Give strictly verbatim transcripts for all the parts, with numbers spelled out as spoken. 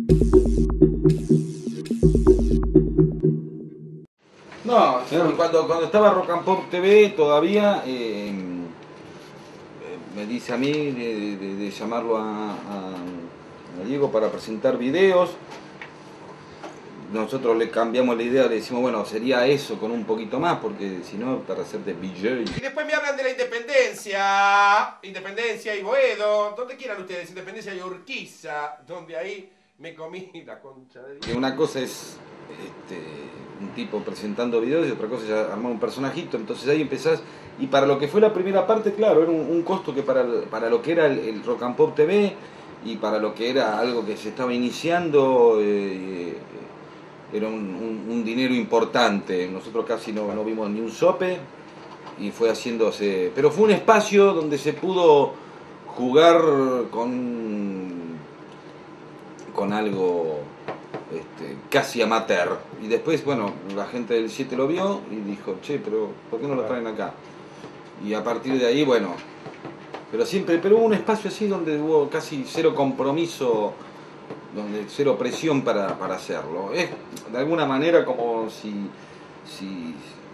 No, cuando, cuando estaba Rock and Pop T V todavía eh, me dice a mí de, de, de llamarlo a, a, a Diego para presentar videos. Nosotros le cambiamos la idea, le decimos, bueno, sería eso con un poquito más, porque si no, para hacer de D J. Y después me hablan de la Independencia, Independencia y Boedo, donde quieran ustedes, Independencia y Urquiza, donde ahí me comí la concha de Dios. Una cosa es este, un tipo presentando videos y otra cosa es armar un personajito, entonces ahí empezás, y para lo que fue la primera parte, claro, era un, un costo que para, para lo que era el, el Rock and Pop T V y para lo que era algo que se estaba iniciando, eh, era un, un, un dinero importante. Nosotros casi no, no vimos ni un sope y fue haciéndose, pero fue un espacio donde se pudo jugar con con algo este, casi amateur, y después, bueno, la gente del siete lo vio y dijo, che, pero ¿por qué no lo traen acá? Y a partir de ahí, bueno, pero siempre, pero hubo un espacio así donde hubo casi cero compromiso, donde cero presión para, para hacerlo. Es de alguna manera como si, si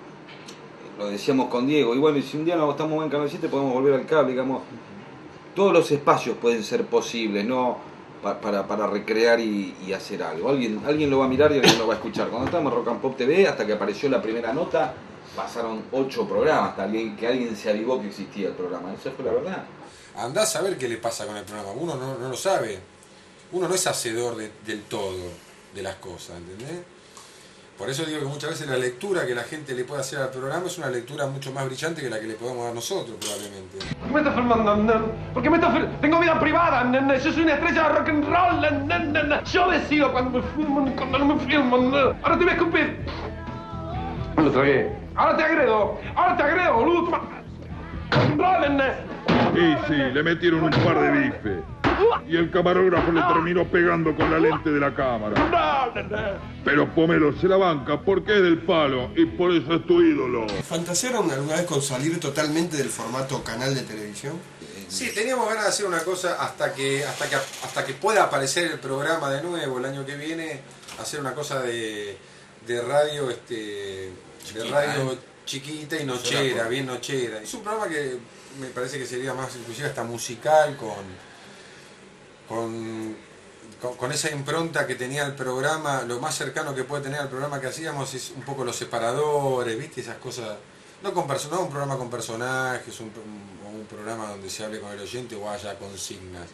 lo decíamos con Diego, y bueno, si un día no estamos en Canal siete podemos volver al cable, digamos, todos los espacios pueden ser posibles, no pa, para, para recrear y, y hacer algo. Alguien, alguien lo va a mirar y alguien lo va a escuchar. Cuando estábamos en Rock and Pop T V, hasta que apareció la primera nota, pasaron ocho programas, hasta alguien, que alguien se avivó que existía el programa. Esa fue la verdad. Andá a saber qué le pasa con el programa, uno no, no lo sabe. Uno no es hacedor de, del todo de las cosas, ¿entendés? Por eso digo que muchas veces la lectura que la gente le puede hacer al programa es una lectura mucho más brillante que la que le podemos dar nosotros, probablemente. ¿Por qué me estás filmando? ¿Por qué me estás filmando? Tengo vida privada, nene. Yo soy una estrella de rock and roll, nene. Yo decido cuando me filman, cuando no me filman. Ahora te voy a escupir. Me lo tragué. Ahora te agredo. Ahora te agredo, boludo. Nene. Y sí, le metieron un par de bifes. Y el camarógrafo le terminó pegando con la lente de la cámara. Pero Pomelo se la banca porque es del palo y por eso es tu ídolo. ¿Fantasearon alguna vez con salir totalmente del formato canal de televisión? Sí, teníamos ganas de hacer una cosa hasta que, hasta que, hasta que pueda aparecer el programa de nuevo el año que viene, hacer una cosa de, de radio, este, de radio chiquita y nochera, bien nochera. Es un programa que me parece que sería más inclusive hasta musical, con Con, con, con esa impronta que tenía el programa. Lo más cercano que puede tener al programa que hacíamos es un poco los separadores, ¿viste? Esas cosas, no, con perso no un programa con personajes, un, un, un programa donde se hable con el oyente o haya consignas,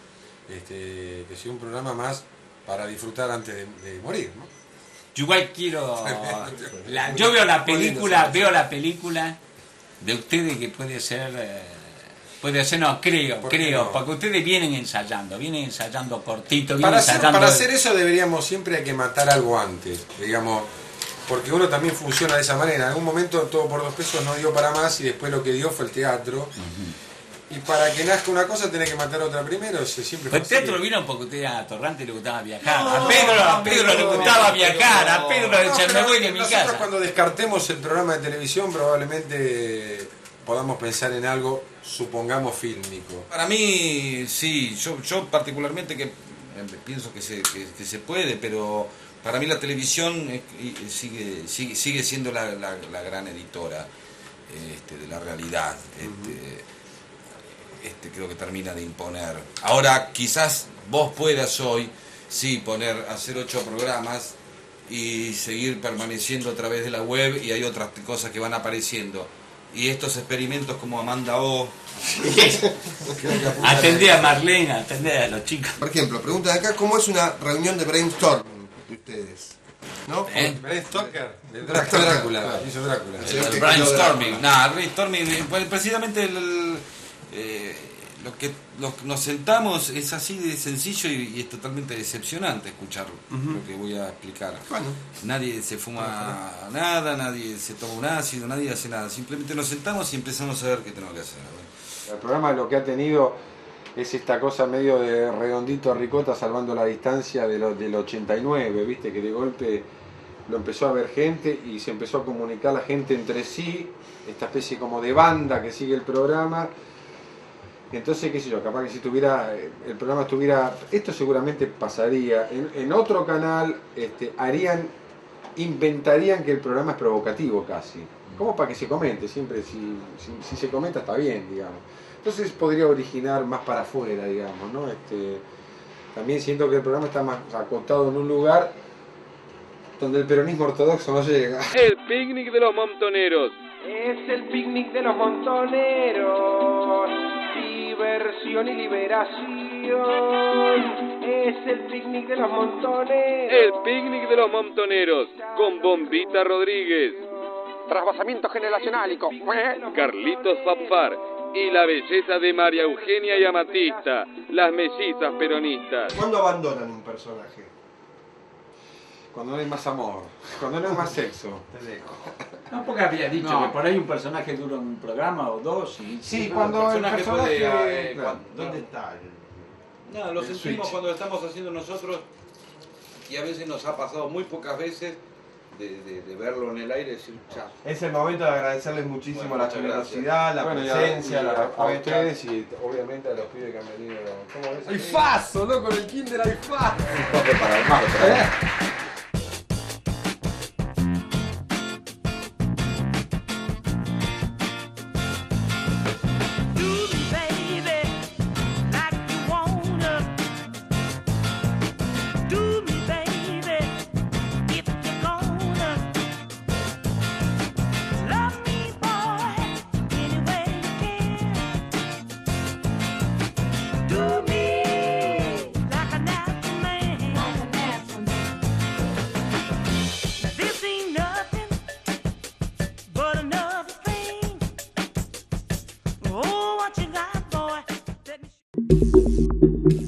este, que sea un programa más para disfrutar antes de, de morir, ¿no? Yo igual quiero la, yo veo la película veo la película de ustedes que puede ser eh, Puede ser, no, creo, ¿Por creo, no? Porque ustedes vienen ensayando, vienen ensayando cortito, vienen para hacer, ensayando... Para hacer eso deberíamos siempre hay que matar algo antes, digamos, porque uno también funciona de esa manera. En algún momento Todo por Dos Pesos no dio para más y después lo que dio fue el teatro. Uh-huh. Y para que nazca una cosa tenés que matar otra primero, eso siempre fue El teatro lo vieron porque usted a Torrante le gustaba viajar, no, a Pedro, a Pedro no, le gustaba no, viajar, no, a Pedro no, decía, no, me voy de mi nosotros casa. Cuando descartemos el programa de televisión probablemente podamos pensar en algo, supongamos, fílmico. Para mí, sí, yo, yo particularmente que pienso que se, que, que se puede, pero para mí la televisión es, sigue, sigue, sigue siendo la, la, la gran editora este, de la realidad. Este, uh-huh. este, creo que termina de imponer. Ahora, quizás vos puedas hoy, sí, poner, hacer ocho programas y seguir permaneciendo a través de la web, y hay otras cosas que van apareciendo. Y estos experimentos como Amanda O. Atendé a Marlene, atendé a los chicos. Por ejemplo, pregunta de acá, ¿cómo es una reunión de brainstorming de ustedes? ¿No? ¿Eh? Brainstorming, de Drácula, hizo Drácula. El, el brainstorming, nada, el brainstorming, pues, precisamente el, el, eh, lo que lo, nos sentamos es así de sencillo y, y es totalmente decepcionante escucharlo, uh-huh. Lo que voy a explicar. Bueno. Nadie se fuma bueno, nada, nadie se toma un ácido, nadie hace nada. Simplemente nos sentamos y empezamos a ver qué tenemos que hacer. El programa lo que ha tenido es esta cosa medio de redondito a ricota salvando la distancia de lo, del ochenta y nueve, viste, que de golpe lo empezó a ver gente y se empezó a comunicar la gente entre sí, esta especie como de banda que sigue el programa. Entonces, qué sé yo, capaz que si tuviera, el programa estuviera, esto seguramente pasaría, en, en otro canal este, harían, inventarían que el programa es provocativo casi, como para que se comente, siempre si, si, si se comenta está bien, digamos. Entonces podría originar más para afuera, digamos, ¿no? Este, también siento que el programa está más acotado en un lugar donde el peronismo ortodoxo no llega. El picnic de los montoneros. Es el picnic de los montoneros. Diversión y liberación. Es el picnic de los montoneros. El picnic de los montoneros. Con Bombita Rodríguez. Trasvasamiento generacional. Carlitos Fafar. Y la belleza de María Eugenia y Amatista, las mellizas peronistas. ¿Cuándo abandonan un personaje? Cuando no hay más amor, cuando no hay más sexo. Te dejo. No, porque había dicho No. que por ahí un personaje dura un programa o dos. Y, Sí, y- cuando el personaje personaje... puede, eh, claro. cuando- ¿Dónde está el, No, lo el sentimos switch? cuando estamos haciendo nosotros y a veces nos ha pasado muy pocas veces de, de, de verlo en el aire y decir chao. Es el momento de agradecerles muchísimo Bueno, la muchas generosidad, la Bueno, y a- presencia, y la a, a respuesta. ustedes y obviamente a los pibes que han venido. ¿Cómo es? ¡Ay, faso, loco! El kinder, ¡ay, faso! Profe para el mar, para el- Oh, what you got, boy? Let me